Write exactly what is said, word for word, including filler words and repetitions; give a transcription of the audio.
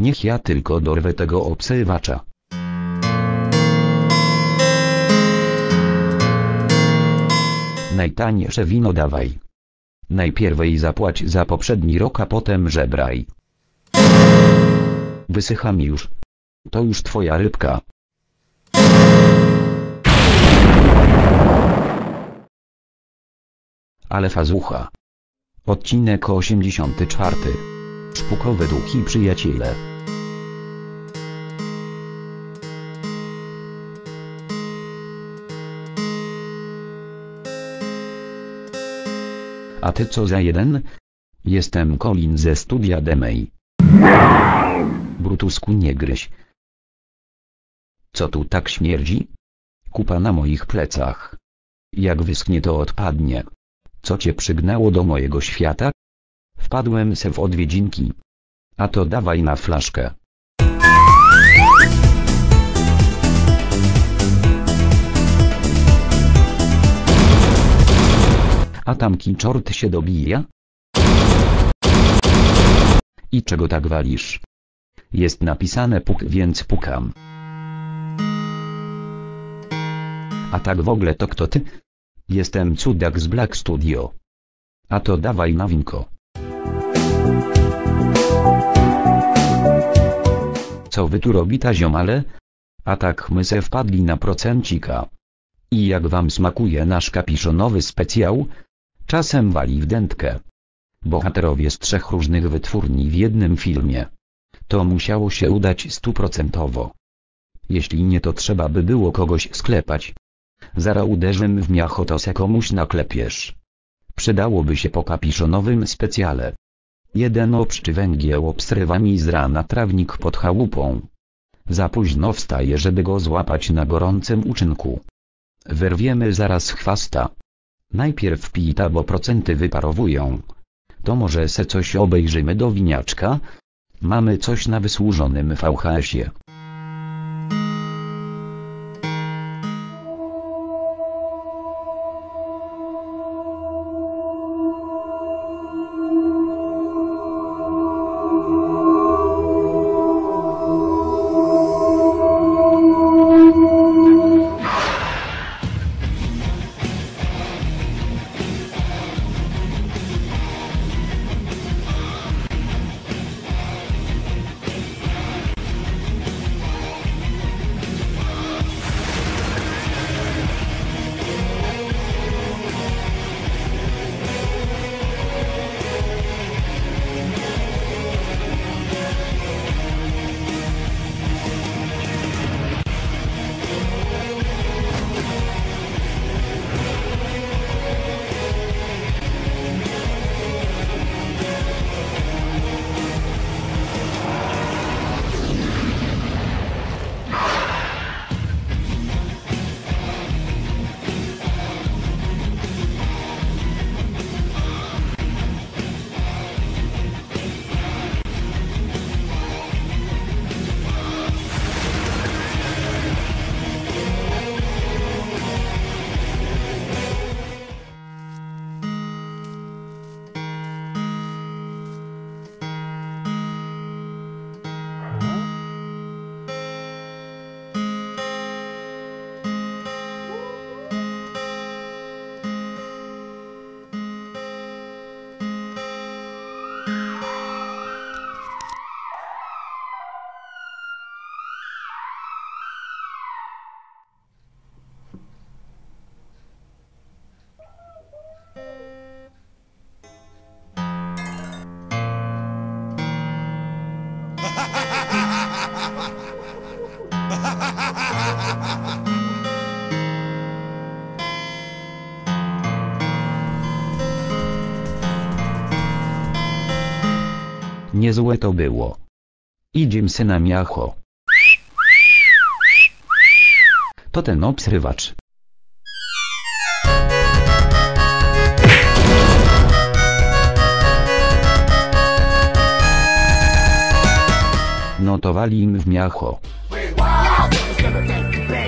Niech ja tylko dorwę tego obserwacza. Najtańsze wino dawaj. Najpierwej zapłać za poprzedni rok, a potem żebraj. Wysycha mi już. To już twoja rybka. Ale fazucha. Odcinek osiemdziesiąty czwarty. Szpukowe duchy przyjaciele. A ty co za jeden? Jestem Colin ze studia Demey. Brutusku, nie gryź. Co tu tak śmierdzi? Kupa na moich plecach. Jak wyschnie, to odpadnie. Co cię przygnało do mojego świata? Wpadłem se w odwiedzinki. A to dawaj na flaszkę. A tamki czort się dobija? I czego tak walisz? Jest napisane puk, więc pukam. A tak w ogóle to kto ty? Jestem cudak z Black Studio. A to dawaj na winko. Co wy tu robita, ziomale? A tak my se wpadli na procencika. I jak wam smakuje nasz kapiszonowy specjał? Czasem wali w dętkę. Bohaterowie z trzech różnych wytwórni w jednym filmie. To musiało się udać stuprocentowo. Jeśli nie, to trzeba by było kogoś sklepać. Zara uderzym w miacho, to se komuś naklepiesz. Przydałoby się po kapiszonowym specjale. Jeden obszczy węgiel obsrywa mi z rana trawnik pod chałupą. Za późno wstaje, żeby go złapać na gorącym uczynku. Wyrwiemy zaraz chwasta. Najpierw pita, bo procenty wyparowują. To może se coś obejrzymy do winiaczka? Mamy coś na wysłużonym V H S-ie. Niezłe to było. Idziem se na miacho. To ten obsrywacz. No to wali im w miacho.